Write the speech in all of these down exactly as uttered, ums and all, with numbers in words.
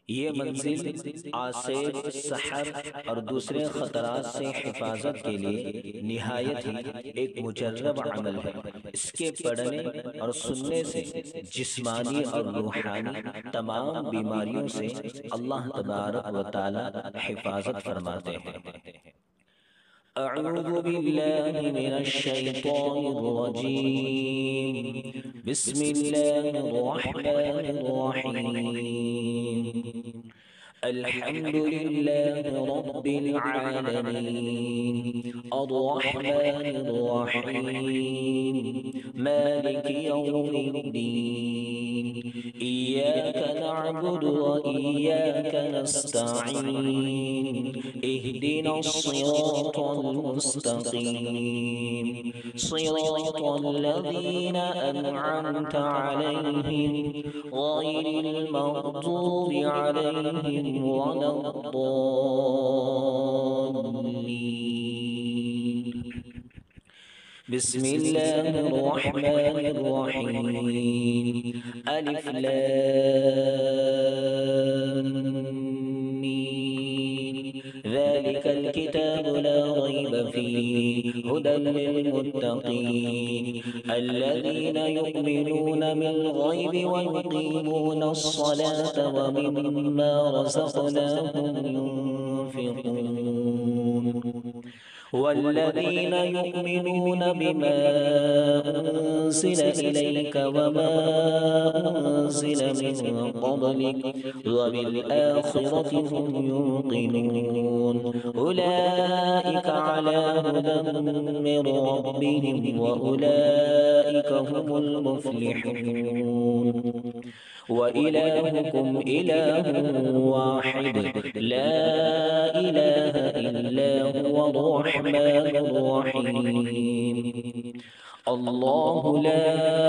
ये मंजिल आसेब, सहर और दूसरे ख़तरात से हिफाजत के लिए निहायत ही एक मुजर्रब अमल है। इसके पढ़ने और सुनने से जिस्मानी और रूहानी तमाम बीमारियों से अल्लाह तबारक व तआला हिफाजत फरमाते हैं। अऊज़ु बिल्लाहि मिनश शैतानिर रजीम। बिस्मिल्लाहिर रहमानिर रहीम। अल्हम्दुलिल्लाहि रब्बिल आलमीन अर्रहमानिर रहीम मालिकि यौमिद्दीन इय्याका नअबुदु व इय्याका नस्तईन इहदिनस सिरातल मुस्तकीम सिरातल लज़ीना अनअमता अलैहिम गैरिल मग़दूबि अलैहिम वलद्दाल्लीन। बिस्मिल्लाहिर रहमानिर रहीम। अलिफ लाम मीम। ज़ालिकल किताबु ला रैब फ़ीहि हुदल लिलमुत्तक़ीन अल्लज़ीना युमिनूना बिल ग़ैबि व युक़ीमूनस सलाता व मिम्मा रज़क़नाहुम युनफ़िक़ून। वल्लज़ीना युमिनूना बिमा उन्ज़िल इलैका वमा उन्ज़िल मिन क़ब्लिक व बिल आख़िरति हुम युक़िनून उलाइका अला हुदन मिन रब्बिहिम व उलाइका हुमुल मुफ़्लिहून। व इलाहुकुम इलाहुन वाहिद ला इलाहा इल्ला हुवल रहमानुर रहीम। अल्लाहु ला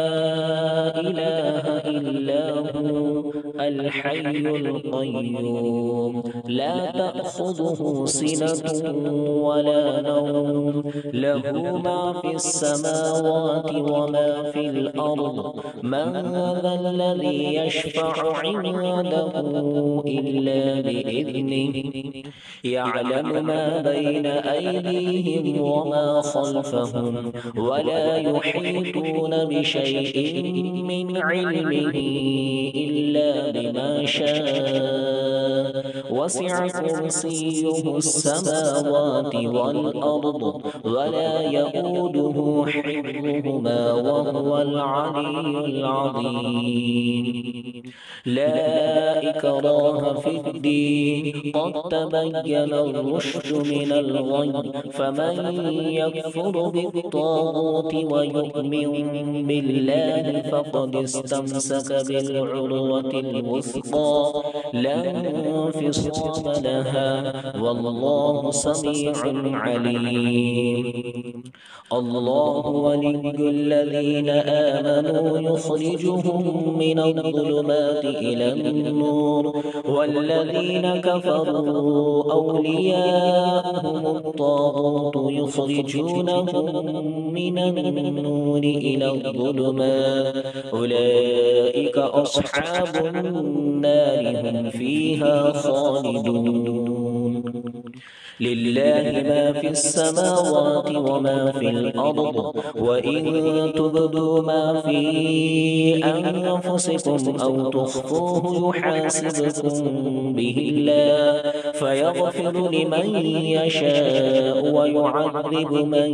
इलाहा इल्ला हु अल हय्युल क़य्यूम ला तअख़ुज़ुहु सिनतुन वला नौम लहु मा फ़िस समावाति व मा फ़िल अर्द मन ज़ल्लज़ी यशफ़अु इंदहु इल्ला बिइज़निहि यअलमु मा बैन अयदीहिम व मा ख़ल्फ़हुम वला युहीतून बिशैइन मिन इल्मिहि इल्ला बिमा शाअ वसिअ कुर्सियुहु अस्समावाति वल अर्द वला यऊदुहु हिफ्ज़ुहुमा व हुवल अलिय्युल अज़ीम। ला इक्राहा फिद्दीन क़द तबय्यना अर्रुश्द मिनल ग़य फमन यकफ़ुर बित्ताग़ूत व यु'मिन बिल्लाहि फ़क़द इस्तमसक बिल'उरवतिल वुस्क़ा ला इंफ़िसाम लहा वल्लाहु समीउन अलीम। अल्लाहु वलिय्युल लज़ीना आमनू युख़रिजुहुम मिनज़-ज़ुलुमाति इलन-नूर वल्लज़ीना कफ़रू अवलियाउहुमुत-ताग़ूत युख़रिजूनहुम मिनन-नूरि इलज़-ज़ुलुमात उलाइका अस्हाबुन-नार हुम फ़ीहा ख़ालिदून। लिल्लाहि मा फ़िस समावाति व मा फ़िल अर्द व इन तुब्दू मा फ़ी अनफ़ुसिकुम औ तुख़्फ़ूहु युहासिबकुम बिहिल्लाह फ़यग़फ़िरु लिमन यशाअ व युअज़्ज़िबु मन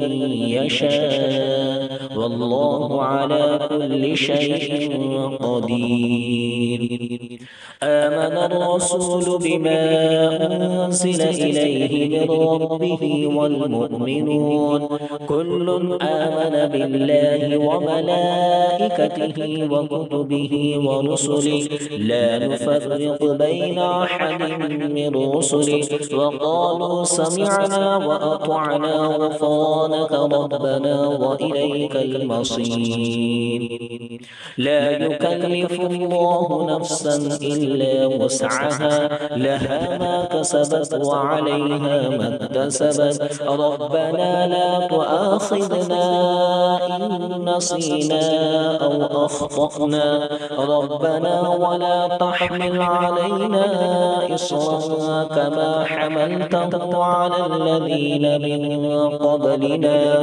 यशाअ वल्लाहु अला कुल्लि शैइन क़दीर। आमन अर्रसूलु बिमा उन्ज़िल इलैहि मिन रब्बिहि वल मुअ्मिनून कुल्लुन आमन बिल्लाहि व मलाइकतिहि व कुतुबिहि व रुसुलिहि ला नुफ़र्रिक़ु बैन अहदिन मिन रुसुलिहि व क़ालू समिअना व अतअना ग़ुफ़रानक रब्बना व इलैकल मसीर। ला युकल्लिफ़ुल्लाहु नफ़्सन इल्ला वुस्अहा लहा मा कसबत व अलैहा ما اكتسبت ربنا لا تؤاخذنا إن نسينا أو أخطأنا ربنا ولا تحمل علينا إصرا كما حملته على الذين من قبلنا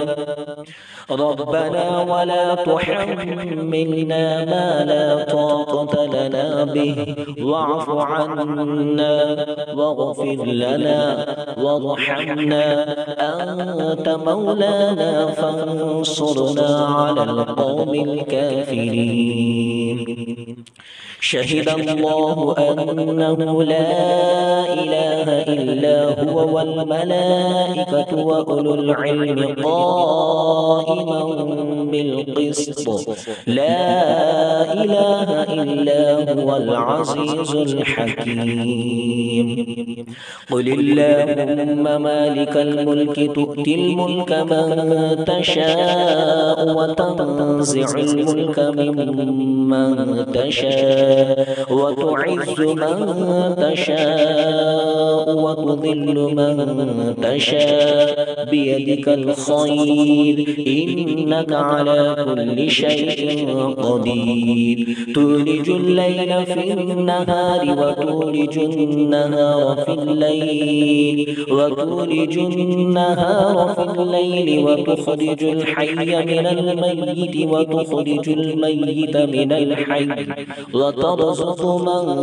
ربنا ولا تحملنا ما لا طاقة لنا به واعف عنا واغفر لنا وارحمنا أنت مولانا فانصرنا على القوم الكافرين. شهد الله أنه لا إله إلا هو والملائكة وأولو العلم قائما بالقسط لا إله إلا هو العزيز الحكيم. قل اللهم مالك الملك تؤتي الملك من تشاء وتنزع الملك ممن تشاء وتعز من تشاء وتذل من تشاء بيدك الخير إنك على كل شيء قدير. تولج الليل في النهار وتولج النهار في الليل وتولج النهار في الليل وتخرج الحي من الميت وتخرج الميت من الحي وترزق من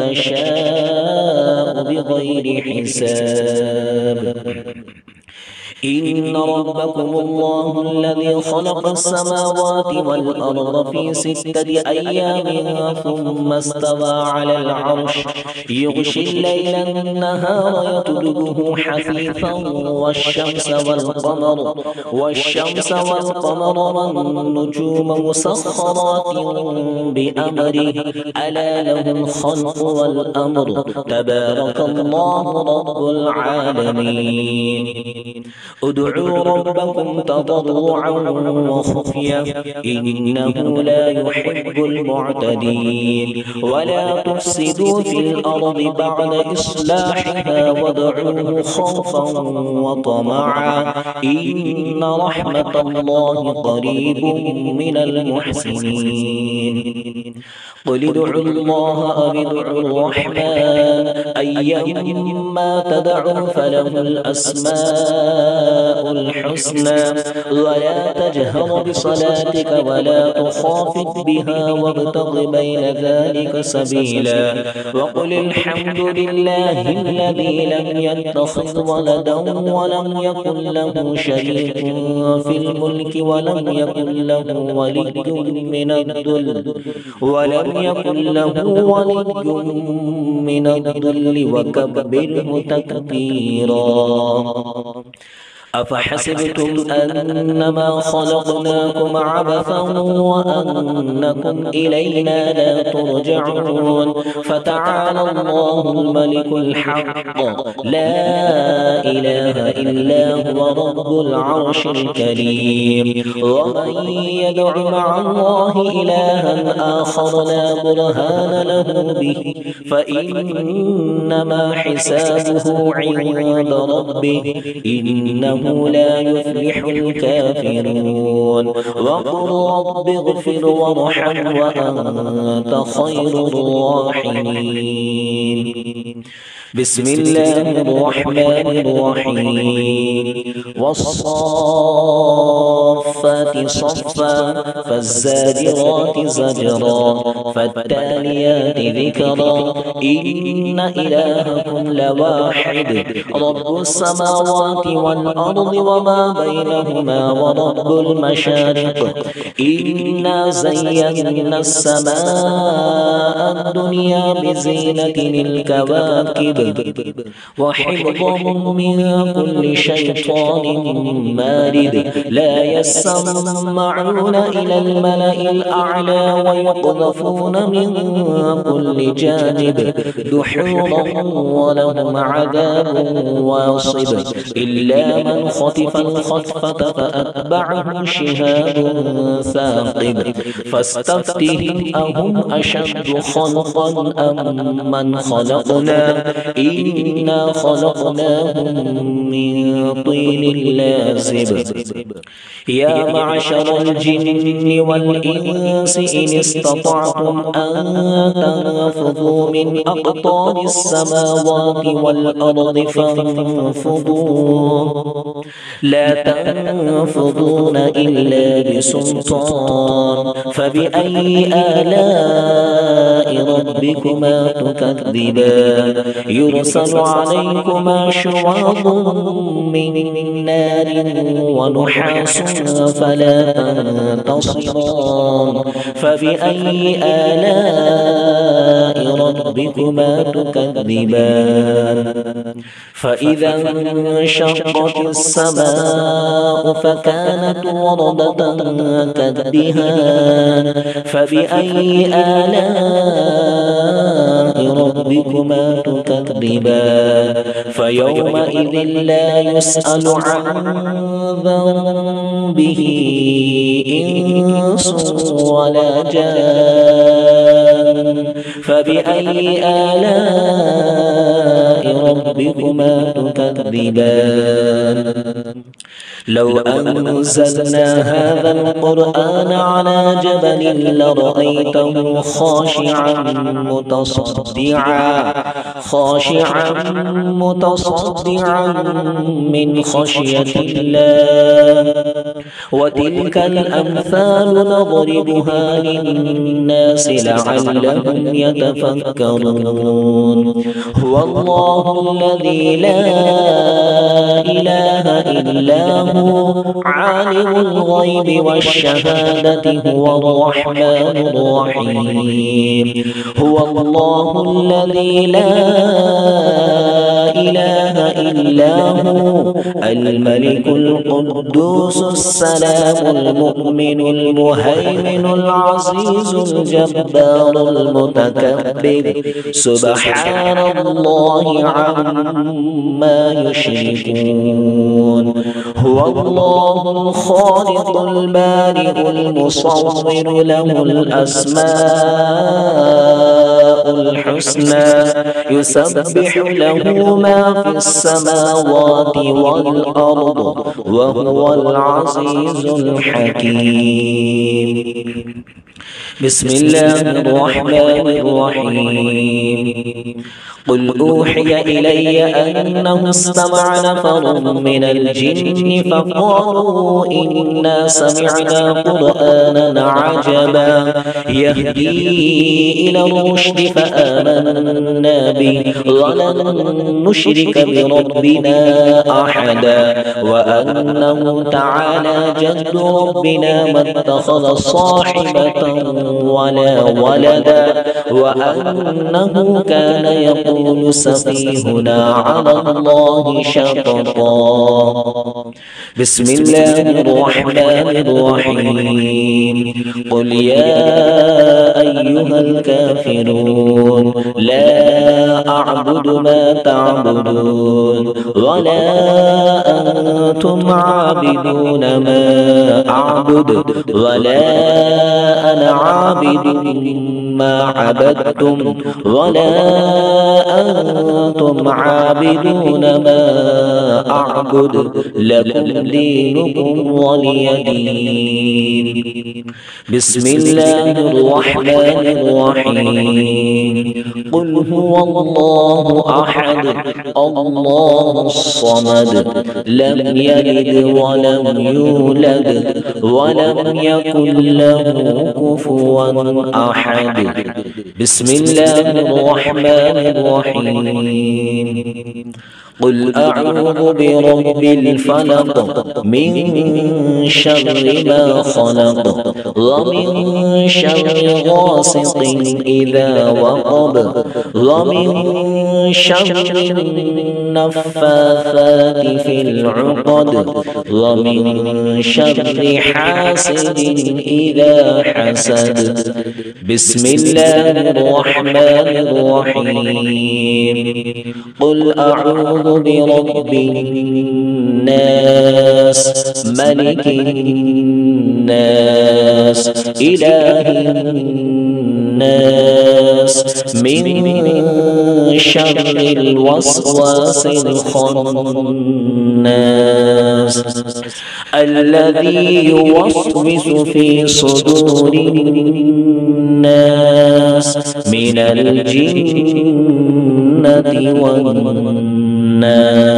تشاء بغير حساب. إن ربكم الله الذي خلق السماوات والأرض في ستة أيام ثم استوى على العرش يغشي الليل النهار يطلبه حثيثا والشمس والقمر والشمس والقمر والنجوم مسخرات بأمره ألا له الخلق والأمر تبارك الله رب العالمين. ادعوا ربكم تضرعا وخفيا إنه لا يحب المعتدين. ولا تفسدوا في الأرض بعد إصلاحها وادعوه خوفا وطمعا إن رحمة الله قريب من المحسنين. قل ادعوا الله أو ادعوا الرحمن أيما تدعوا فله الأسماء الحسنى ولا تجهر بصلاتك ولا تخافت بها وابتغ بين ذلك سبيلا. وقل الحمد لله الذي لم يتخذ ولدا ولم يكن له شريك في الملك ولم يكن له ولي من الذل ولم يكن له ولي من الذل وكبره تكبيرا. أفحسبتم أنما خلقناكم عبثا وأنكم إلينا لا ترجعون. فتعالى الله الملك الحق لا إله إلا هو رب العرش الكريم. ومن يدع مع الله إلها آخر لا برهان له به فإنما حسابه عند ربه إنه لا يفلح الكافرون. وقل رب اغفر وارحم وأنت خير الراحمين. بسم الله الرحمن الرحيم. والصافات صفا فالزاجرات زجرا فالتاليات ذكرا إن إلهكم لواحد رب السماوات والأرض وما بينهما ورب المشارق. إنا زينا السماء الدنيا بزينة الكواكب وحفظا من كل شيطان مارد. لا يسمعون إلى الملأ الأعلى ويقذفون من كل جانب دحورا ولهم عذاب واصب إلا من خطف الخطفة فأتبعه شهاب ثاقب فاستفتهم أهم أشد خلقا أم من خلقنا إنا خلقناهم من طين لازب يا معشر الجن والإنس إن استطعتم أن تنفذوا من أقطار السماوات والأرض فانفذوا لا تنفذون إلا بسلطان فبأي آلاء ربكما تكذبان يرسل عليكما شواظ من نار ونحاس فلا تنتصران فبأي آلاء ربكما تكذبان فإذا انشقت السماء فكانت وردة كالدهان فبأي آلاء ربكما تكذبان فيومئذ لا يسأل عن ذنبه إنس ولا جان فبأي آلاء ربكما تكذبان لو أنزلنا هذا القرآن على جبل لرأيته خاشعا متصدعا خاشعا متصدعا من خشية الله وتلك الأمثال نضربها للناس لعلهم يتفكرون هو الله الذي لا إله إلا هو عالم الغيب والشهادة هو الرحمن الرحيم هو الله الذي لا إله إلا هو الملك القدوس السلام المؤمن المهيمن العزيز الجبار المتكبر سبحان الله عما يشركون هو الله الخالق البارئ المصور له الأسماء الحسنى يسبح له ما في السماوات والأرض وهو العزيز الحكيم بسم الله الرحمن الرحيم قل أوحي إلي أنه استمع نفر من الجن فقالوا إنا سمعنا قرآنا عجبا يهدي إلى الرشد فآمنا به ولن نشرك بربنا أحدا وأنه تعالى جد ربنا ما اتخذ صاحبة ولا ولدا وأنه كان يقول سفيهنا على الله شططا بسم الله الرحمن الرحيم قل يا أيها الكافرون لا أعبد ما تعبدون ولا أنتم عابدون ما أعبد ولا أنا عابد ما عبدتم ولا أنتم عابدون ما أعبد لكم دينكم ولي دين بسم الله الرحمن الرحيم قل هو الله أحد الله الصمد لم يلد ولم يولد ولم يكن له كفوا أحد بسم الله الرحمن الرحيم قل أعوذ برب الفلق من شر ما خلق ومن شر غاسق إذا وقب ومن شر النفاثات في العقد ومن شر حاسد إذا حسد بسم الله الرحمن الرحيم الرجيم قل أعوذ برب الناس ملك الناس إله الناس من شر الوسواس الخناس الذي يوسوس في صدور الناس من الجنة والناس.